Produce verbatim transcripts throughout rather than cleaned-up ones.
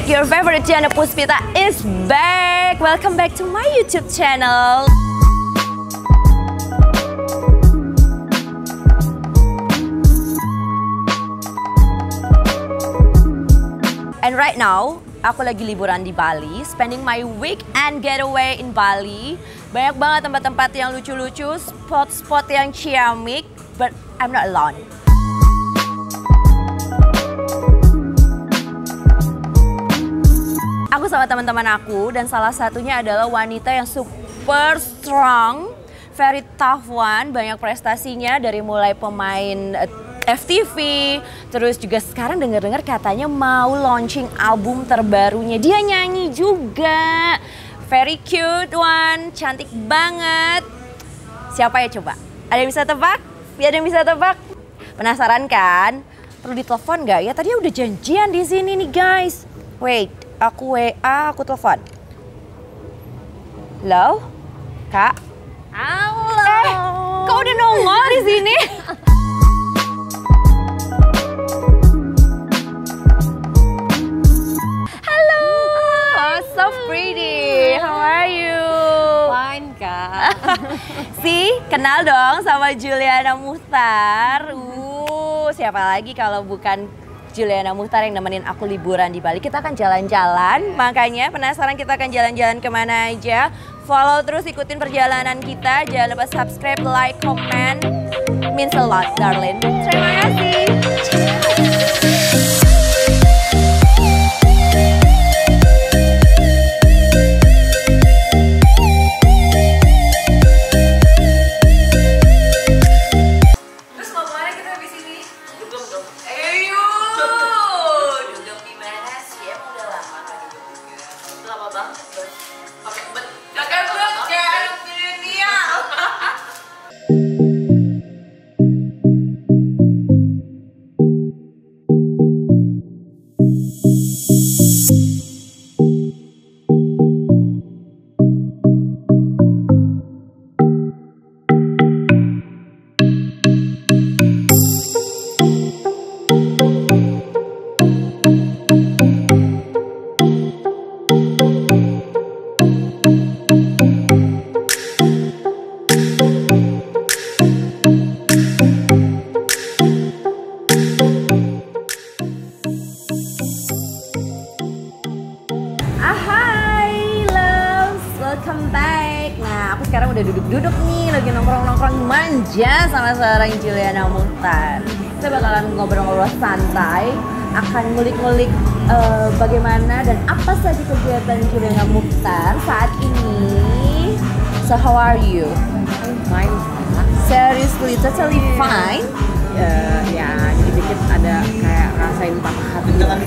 back, your favorite channel Puspita is back. Welcome back to my YouTube channel. And right now, aku lagi liburan di Bali, spending my weekend getaway in Bali. Banyak banget tempat-tempat yang lucu-lucu, spot-spot yang ciamik, but I'm not alone. Aku sama teman-teman aku, dan salah satunya adalah wanita yang super strong, very tough one, banyak prestasinya dari mulai pemain F T V, terus juga sekarang dengar-dengar katanya mau launching album terbarunya. Dia nyanyi juga, very cute one, cantik banget. Siapa ya coba? Ada yang bisa tebak? Ya, ada yang bisa tebak? Penasaran kan? Perlu ditelepon nggak ya? Tadi udah janjian di sini nih guys. Wait. Aku W A, aku telepon. Halo, Kak. Halo. Eh, kau udah nongol di sini? Halo. Oh, so pretty. How are you? Fine, Kak. Si, kenal dong sama Juliana Moechtar. Uh, siapa lagi kalau bukan Juliana Moechtar yang nemenin aku liburan di Bali. Kita akan jalan-jalan, makanya penasaran kita akan jalan-jalan kemana aja. Follow terus, ikutin perjalanan kita. Jangan lupa subscribe, like, comment. Means a lot, darling. Terima kasih. Welcome back. Nah, aku sekarang udah duduk-duduk nih, lagi nongkrong-nongkrong manja sama seorang Juliana Moechtar. Kita bakalan ngobrol-ngobrol santai, akan ngulik-ngulik uh, bagaimana dan apa saja kegiatan Juliana Moechtar saat ini. So, how are you? I'm fine. Seriously, totally fine? Uh, ya, dikit-dikit ada kayak rasain patah hati.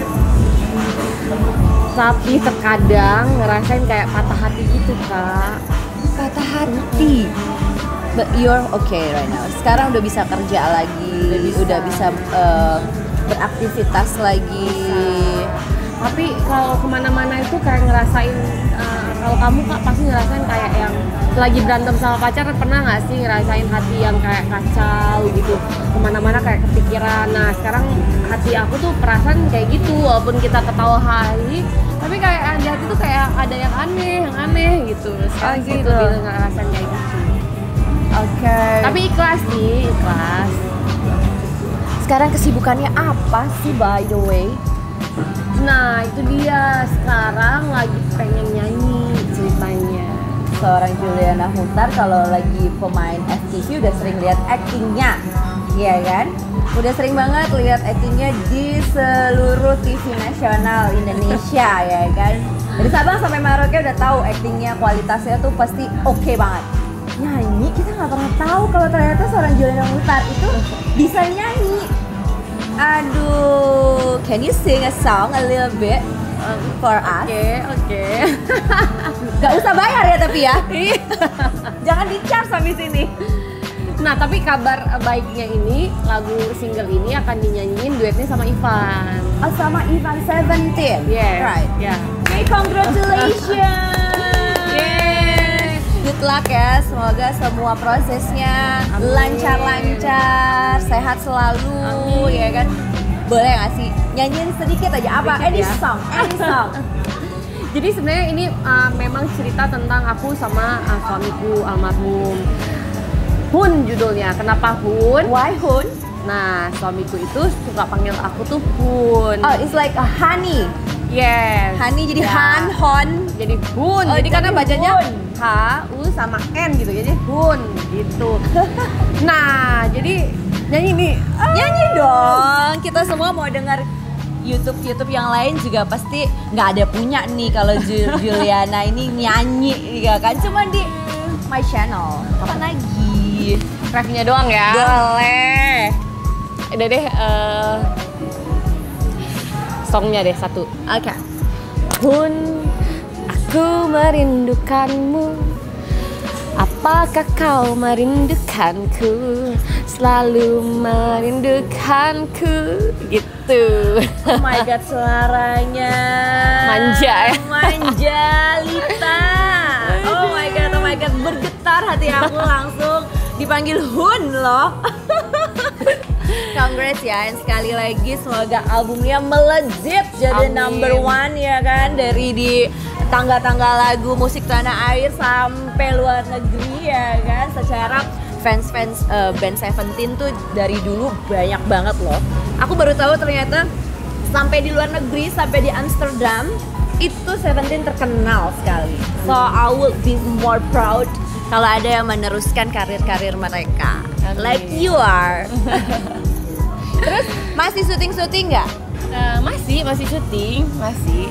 Tapi terkadang ngerasain kayak patah hati gitu, Kak. Patah hati? But you're okay right now. Sekarang udah bisa kerja lagi, udah bisa, udah bisa uh, beraktivitas lagi. Bisa. Tapi kalau kemana-mana itu kayak ngerasain, uh, kalau kamu Kak pasti ngerasain kayak yang lagi berantem sama pacar, pernah nggak sih ngerasain hati yang kayak kacau gitu, kemana-mana kayak kepikiran. Nah sekarang hati aku tuh perasaan kayak gitu, walaupun kita ketawa hari, tapi kayak di hati tuh kayak ada yang aneh, yang aneh gitu. Sekarang oh, sih gitu. lebih ngerasain kayak gitu. Oke. Okay. Tapi ikhlas sih, ikhlas. Sekarang kesibukannya apa sih by the way? Nah itu dia, sekarang lagi pengen nyanyi ceritanya. Seorang Juliana Moechtar kalau lagi pemain F T V udah sering lihat actingnya, iya kan? Udah sering banget lihat actingnya di seluruh T V nasional Indonesia, ya kan? Dari Sabang sampai Merauke udah tahu actingnya, kualitasnya tuh pasti oke okay banget. Nyanyi kita nggak pernah tahu kalau ternyata seorang Juliana Moechtar itu bisa nyanyi. Aduh, can you sing a song a little bit um, for us? Oke, oke. Gak usah bayar ya tapi ya. Jangan di-charge sampai sini. Nah, tapi kabar baiknya ini, lagu single ini akan dinyanyiin duetnya sama Ivan. Oh, sama Ivan Seventeen. Yeah. Right. Yeah. Okay, congratulations. Yeay. Good luck ya, semoga semua prosesnya lancar-lancar, sehat selalu. Amin. Ya kan. Boleh nggak sih nyanyiin sedikit aja apa? Sedikit Any ya. song, any song. Jadi sebenarnya ini uh, memang cerita tentang aku sama uh, suamiku almarhum. Hun judulnya. Kenapa Hun? Why Hun? Nah, suamiku itu suka panggil aku tuh Hun. Oh, it's like a honey. Yes. Honey jadi Ya. Han, Hon. Jadi Hun. Oh, jadi karena jadi bacanya Hun. H, U sama N gitu. Jadi Hun gitu. Nah, jadi nyanyi nih. Nyanyi dong. Kita semua mau dengar YouTube YouTube yang lain juga pasti nggak ada punya nih kalau Ju- Juliana ini nyanyi ya kan, cuma di my channel. Kapan lagi? Refnya doang ya. Boleh. Udah deh, uh, songnya deh satu. Oke. Hun, aku merindukanmu. Apakah kau merindukanku? Selalu merindukanku. Gitu. Oh my god, suaranya Manja ya? Manja Lita. Oh my god, oh my god, bergetar hati aku langsung dipanggil Hun loh. Congrats ya, dan sekali lagi semoga albumnya melejit jadi Amin. number one ya kan, dari di tangga-tangga lagu musik tanah air sampai luar negeri ya kan. Secara fans-fans uh, band Seventeen tuh dari dulu banyak banget loh. Aku baru tahu ternyata sampai di luar negeri, sampai di Amsterdam itu Seventeen terkenal sekali. So I would be more proud kalau ada yang meneruskan karir-karir mereka. Amin. Like you are. Terus masih syuting-syuting nggak? Uh, masih, masih syuting, masih.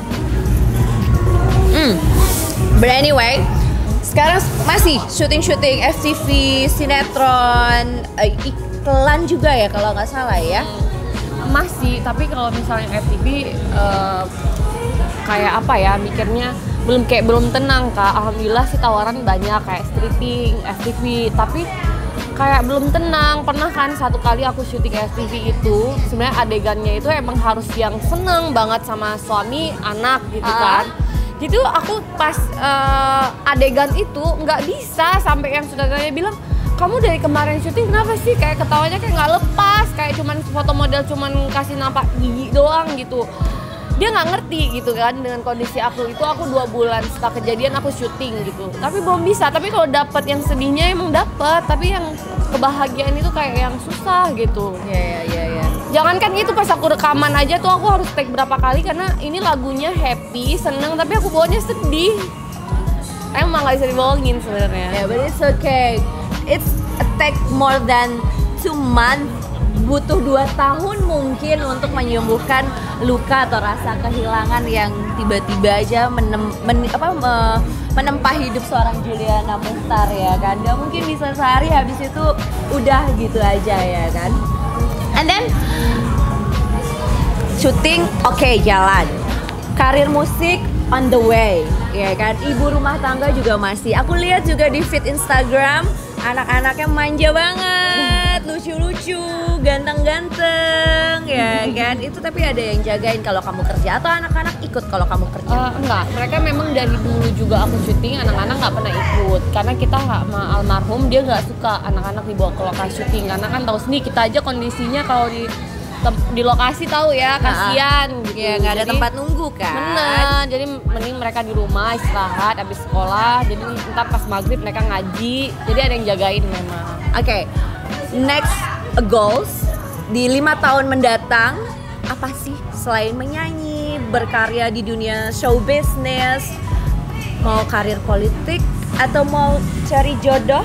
Hmm. But anyway, sekarang masih syuting-syuting F T V, sinetron, eh, iklan juga ya kalau nggak salah ya. Masih, tapi kalau misalnya F T V uh, kayak apa ya, mikirnya belum kayak belum tenang Kak. Alhamdulillah sih tawaran banyak kayak stripping, F T V, tapi kayak belum tenang. Pernah kan satu kali aku syuting F T V itu, sebenarnya adegannya itu emang harus yang seneng banget sama suami, anak gitu kan. Gitu aku pas uh, adegan itu nggak bisa, sampai yang sutradaranya bilang, kamu dari kemarin syuting kenapa sih kayak ketawanya kayak nggak lepas, kayak cuman foto model cuman kasih nampak gigi doang gitu. Dia nggak ngerti gitu kan dengan kondisi aku itu. Aku dua bulan setelah kejadian aku syuting gitu, tapi belum bisa. Tapi kalau dapat yang sedihnya emang dapat, tapi yang kebahagiaan itu kayak yang susah gitu. Iya, iya, iya, iya. Jangankan itu, pas aku rekaman aja tuh aku harus take berapa kali karena ini lagunya happy, seneng, tapi aku bawanya sedih. Emang nggak bisa dibohongin sebenarnya. Yeah, but it's okay. It's a take more than two months. Butuh dua tahun mungkin untuk menyembuhkan luka atau rasa kehilangan yang tiba-tiba aja menem, men, apa, me, menempa hidup seorang Juliana Moechtar ya kan. Gak mungkin bisa sehari habis itu udah gitu aja ya kan. And then syuting oke, okay, jalan. Karir musik on the way ya kan. Ibu rumah tangga juga masih. Aku lihat juga di feed Instagram anak-anaknya manja banget, lucu-lucu, ganteng-ganteng ya kan. Itu tapi ada yang jagain kalau kamu kerja atau anak-anak ikut kalau kamu kerja? Uh, enggak, mereka memang dari dulu juga aku syuting, anak-anak nggak pernah ikut karena kita sama almarhum dia nggak suka anak-anak dibawa ke lokasi syuting, karena kan tahu sendiri kita aja kondisinya kalau di di lokasi tahu ya, kasihan gitu. Ya nggak ada Jadi, tempat nunggu kan. bener, jadi mending mereka di rumah istirahat habis sekolah, jadi ntar pas maghrib mereka ngaji, jadi ada yang jagain memang. Oke, okay. Next goals di lima tahun mendatang apa sih selain menyanyi, berkarya di dunia show business, mau karir politik atau mau cari jodoh?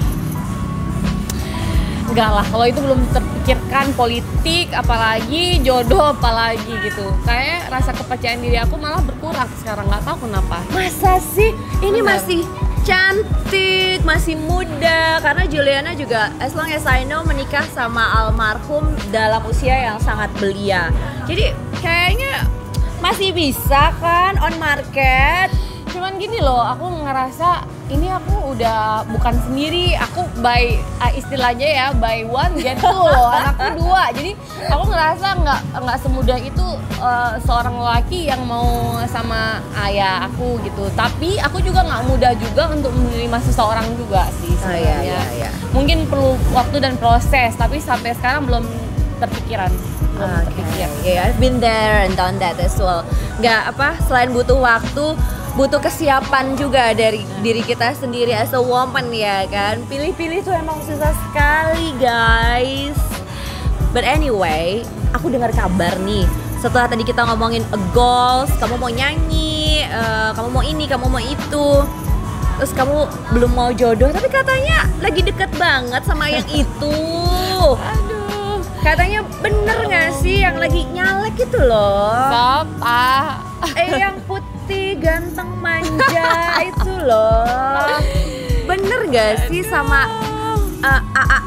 Enggak lah, kalau itu belum terpikirkan, politik apalagi jodoh apalagi gitu. Kayak rasa kepercayaan diri aku malah berkurang sekarang, nggak tahu kenapa. Masa sih? Ini Bener. masih cantik, masih muda. Karena Juliana juga as long as I know menikah sama almarhum dalam usia yang sangat belia. Jadi kayaknya masih bisa kan on market. Cuman gini loh, aku ngerasa ini aku udah bukan sendiri, aku by uh, istilahnya ya by one get two loh, anakku dua. Jadi aku ngerasa nggak nggak semudah itu uh, seorang lelaki yang mau sama ayah aku gitu. Tapi aku juga nggak mudah juga untuk menerima seseorang juga sih sebenarnya. Oh, iya, iya, iya. Mungkin perlu waktu dan proses, tapi sampai sekarang belum terpikiran. belum Okay. terpikir. Yeah, I've been there and done that as well. Nggak apa, selain butuh waktu, butuh kesiapan juga dari diri kita sendiri as a woman ya kan. Pilih-pilih tuh emang susah sekali guys. But anyway, aku dengar kabar nih. Setelah tadi kita ngomongin goals, kamu mau nyanyi, uh, kamu mau ini, kamu mau itu. Terus kamu belum mau jodoh, tapi katanya lagi deket banget sama yang itu. Aduh. Katanya bener nggak sih yang lagi nyalek itu loh? Siapa? Eh yang putih, ganteng, manja itu loh. Bener nggak sih sama uh, A A?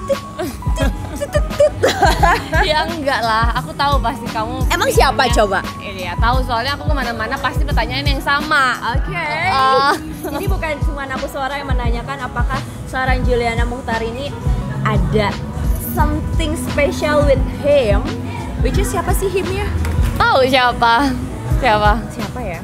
Ya enggak lah, aku tahu pasti kamu. Emang siapa coba? Iya, tahu soalnya aku kemana-mana pasti pertanyaan yang sama. Oke. Okay. Uh. Jadi bukan cuma aku suara yang menanyakan apakah seorang Juliana Moechtar ini ada something special with him, which is siapa sih himnya? Tahu siapa? Siapa? Siapa ya?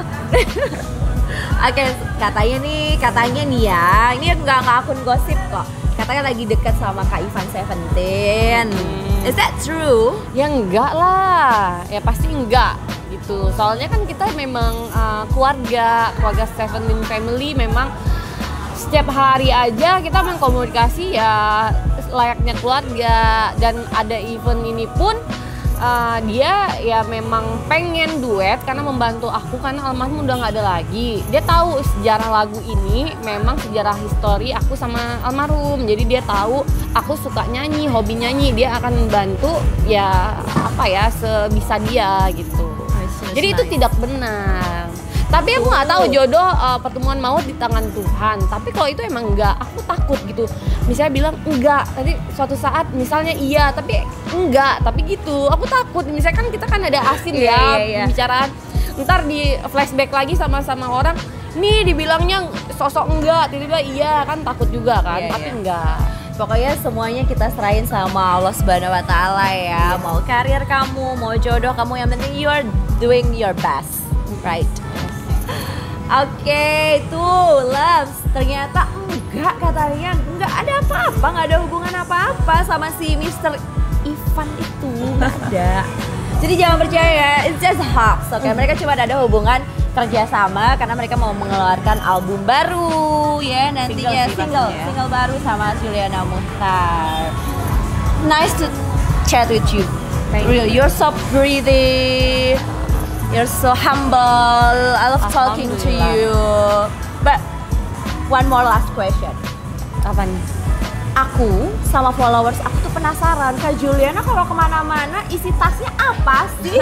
Oke, okay, katanya nih, katanya nih ya, ini nggak nggak akun gosip kok. Katanya lagi dekat sama Kak Ivan Seventeen. Hmm. Is that true? Ya enggak lah, ya pasti enggak gitu. Soalnya kan kita memang uh, keluarga, keluarga Seventeen family memang setiap hari aja kita mengkomunikasi ya layaknya keluarga. Dan ada event ini pun uh, dia ya memang pengen duet karena membantu aku karena almarhum udah nggak ada lagi. Dia tahu sejarah lagu ini memang sejarah histori aku sama almarhum. Jadi dia tahu aku suka nyanyi, hobi nyanyi. Dia akan membantu ya apa ya sebisa dia gitu. Nice, Jadi nice. itu tidak benar. Tapi aku nggak tahu jodoh uh, pertemuan maut di tangan Tuhan. Tapi kalau itu emang enggak, aku takut gitu. Misalnya bilang enggak, tadi suatu saat misalnya iya, tapi enggak, tapi gitu. Aku takut. Misalnya kan kita kan ada asin ya yeah, yeah, yeah. pembicaraan. Ntar di flashback lagi sama-sama orang, nih dibilangnya sosok enggak, tiba-tiba iya kan takut juga kan. Yeah, tapi yeah. enggak. Pokoknya semuanya kita serahin sama Allah Subhanahu wa taala ya. Yeah. Mau karir kamu, mau jodoh kamu, yang penting you are doing your best. Right? Oke, okay, tuh loves, ternyata enggak katanya, enggak ada apa-apa, enggak ada hubungan apa-apa sama si mister Ivan itu, enggak ada. Jadi jangan percaya, it's just hoax, oke? Okay? Mereka cuma ada hubungan kerjasama karena mereka mau mengeluarkan album baru, ya nantinya single, single, ya. single baru sama Juliana Moechtar. Nice to chat with you. Thank Really, you. you're so pretty. You're so humble. I love talking to you. But one more last question. Apa nih? Aku sama followers aku tuh penasaran, Kak Juliana kalau kemana-mana isi tasnya apa sih?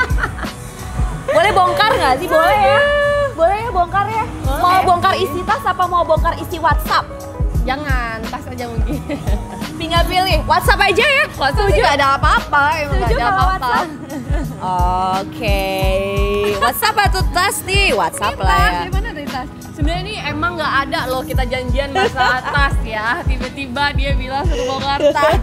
Boleh bongkar nggak sih? Boleh ya? Boleh ya bongkar ya? Boleh. Mau bongkar isi tas apa mau bongkar isi WhatsApp? Jangan, tas aja mungkin. Tinggal pilih. WhatsApp aja ya? WhatsApp nggak ada apa-apa, emang nggak ada apa-apa. Oke, WhatsApp atau tas nih? WhatsApp lah ya. Di mana dari tas? Sebenarnya ini emang nggak ada loh kita janjian masalah tas ya. Tiba-tiba dia bilang suruh bongkar tas.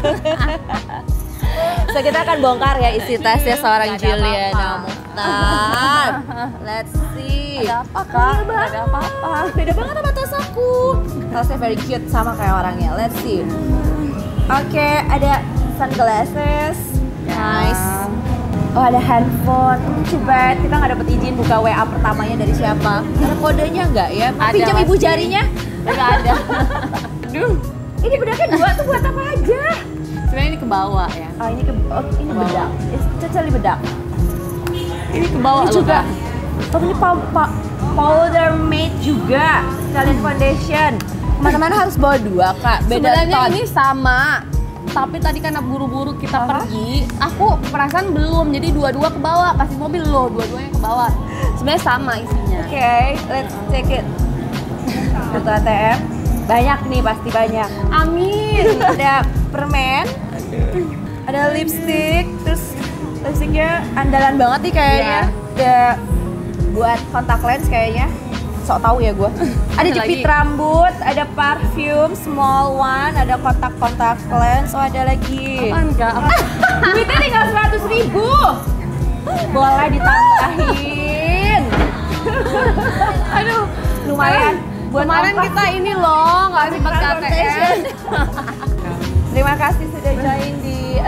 So kita akan bongkar ya isi tasnya seorang Nggak ada Juliana apa-apa. Moechtar. Let's see. Ada apa kak? Beda Nggak ada apa-apa. Beda banget sama tas aku. Tasnya very cute sama kayak orangnya. Let's see. Oke, ada sunglasses. Nice. Oh, ada handphone. Coba kita nggak dapet izin buka W A pertamanya dari siapa? Ada kodenya nggak ya? Ada, Pinjam ibu pasti. jarinya? Nggak ada. Aduh. Ini bedaknya dua tuh buat apa aja? Sebenarnya ini ke bawah ya. Oh, ini ke oh, ini Bawah. bedak. It's totally bedak. Ini ke bawah Ini loh, juga. Kak. Oh, ini pa- pa- powder made juga. Sekalian foundation. Kemana-mana harus bawa dua, Kak. Beda Sebenarnya ton. ini sama. Tapi tadi karena buru-buru kita Apa? pergi, aku perasaan belum. Jadi dua-dua ke bawah, kasih mobil loh, dua-duanya ke bawah. Sebenarnya sama isinya. Oke, okay, let's take it. Kartu A T M. Banyak nih, pasti banyak. Amin. Ada permen, ada lipstick, terus lipsticknya andalan banget nih kayaknya. Iya. Ada buat kontak lens kayaknya. Sok tahu ya gue. Ada jepit Lagi. rambut, ada parfum small one, ada kontak-kontak lens, oh ada lagi. Apaan kak? Apa? Duitnya tinggal seratus ribu. Boleh ditambahin. Aduh, Lumayan. Buat kemarin ongkos. kita ini loh, nggak sempat K T M. Terima kasih sudah join di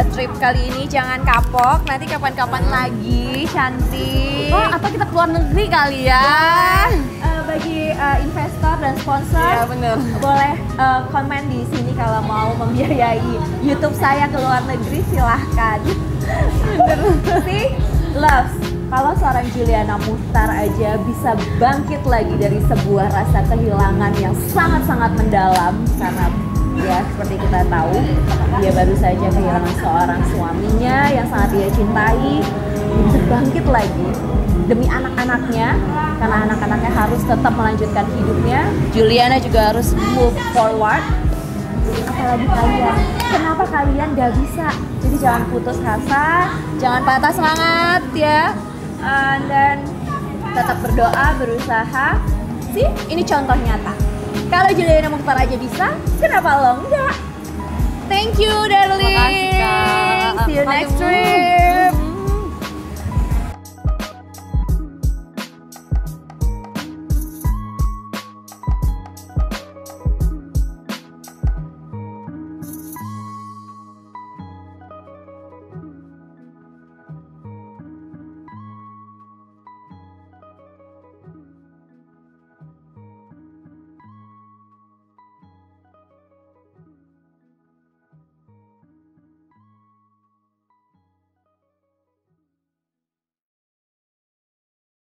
uh, trip kali ini jangan kapok, nanti kapan-kapan lagi, cantik. Oh, atau kita keluar negeri kali ya? Uh, bagi uh, investor dan sponsor, ya, bener. boleh uh, komen di sini kalau mau membiayai YouTube saya ke luar negeri, silahkan. See, loves. Kalau seorang Juliana Moechtar aja bisa bangkit lagi dari sebuah rasa kehilangan yang sangat-sangat mendalam, karena ya seperti kita tahu dia baru saja kehilangan seorang suaminya yang sangat dia cintai. Dia bisa bangkit lagi demi anak-anaknya, karena anak-anaknya harus tetap melanjutkan hidupnya. Juliana juga harus move forward. Apalagi kalian, kenapa kalian gak bisa? Jadi jangan putus asa, jangan patah semangat ya. Uh, dan tetap berdoa, berusaha. Sih, ini contoh nyata. Kalau Juliana Moechtar aja bisa, kenapa lo enggak? Thank you, darling. Makasih, Kak. See you next trip.